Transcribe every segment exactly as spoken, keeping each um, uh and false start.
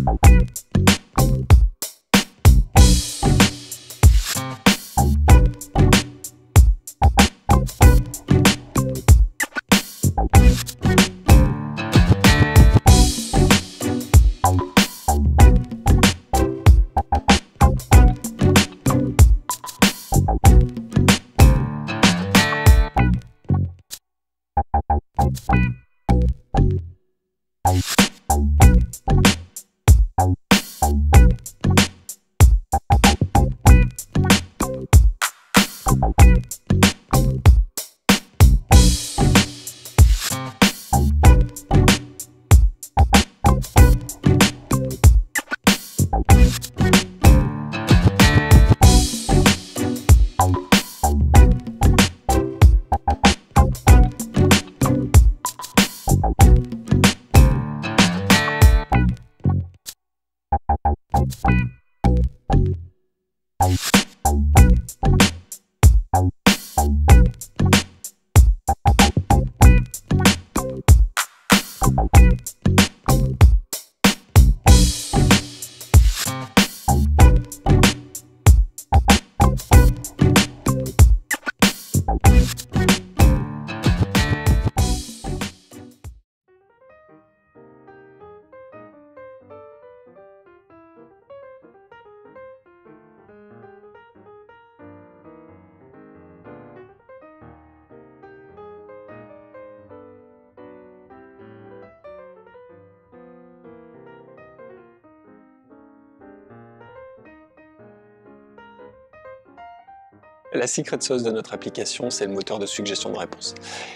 La secret sauce de notre application, c'est le moteur de suggestion de réponse.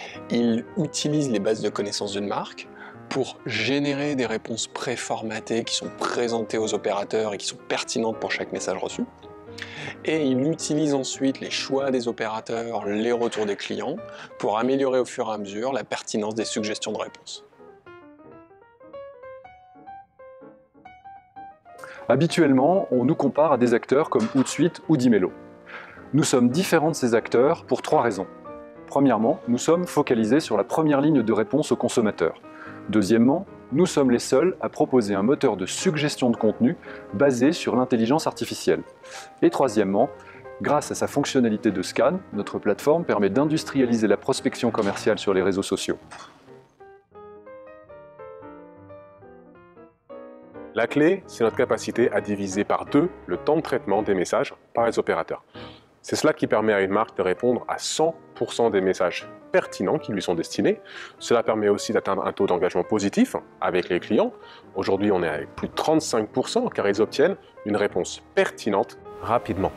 Il utilise les bases de connaissances d'une marque pour générer des réponses préformatées qui sont présentées aux opérateurs et qui sont pertinentes pour chaque message reçu. Et il utilise ensuite les choix des opérateurs, les retours des clients, pour améliorer au fur et à mesure la pertinence des suggestions de réponse. Habituellement, on nous compare à des acteurs comme Hootsuite ou Dimelo. Nous sommes différents de ces acteurs pour trois raisons. Premièrement, nous sommes focalisés sur la première ligne de réponse au consommateur. Deuxièmement, nous sommes les seuls à proposer un moteur de suggestion de contenu basé sur l'intelligence artificielle. Et troisièmement, grâce à sa fonctionnalité de scan, notre plateforme permet d'industrialiser la prospection commerciale sur les réseaux sociaux. La clé, c'est notre capacité à diviser par deux le temps de traitement des messages par les opérateurs. C'est cela qui permet à une marque de répondre à cent pour cent des messages pertinents qui lui sont destinés. Cela permet aussi d'atteindre un taux d'engagement positif avec les clients. Aujourd'hui, on est à plus de trente-cinq pour cent car ils obtiennent une réponse pertinente rapidement.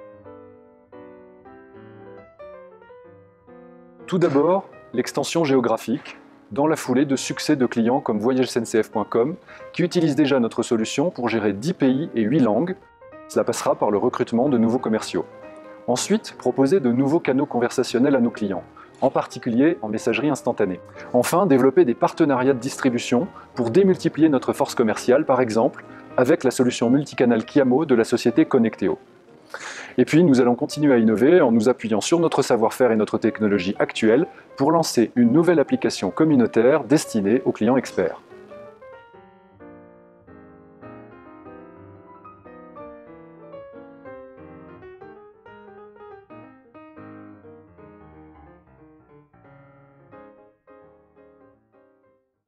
Tout d'abord, l'extension géographique, dans la foulée de succès de clients comme voyage S N C F point com qui utilisent déjà notre solution pour gérer dix pays et huit langues. Cela passera par le recrutement de nouveaux commerciaux. Ensuite, proposer de nouveaux canaux conversationnels à nos clients, en particulier en messagerie instantanée. Enfin, développer des partenariats de distribution pour démultiplier notre force commerciale, par exemple, avec la solution multicanal Kiamo de la société Connecteo. Et puis, nous allons continuer à innover en nous appuyant sur notre savoir-faire et notre technologie actuelle pour lancer une nouvelle application communautaire destinée aux clients experts.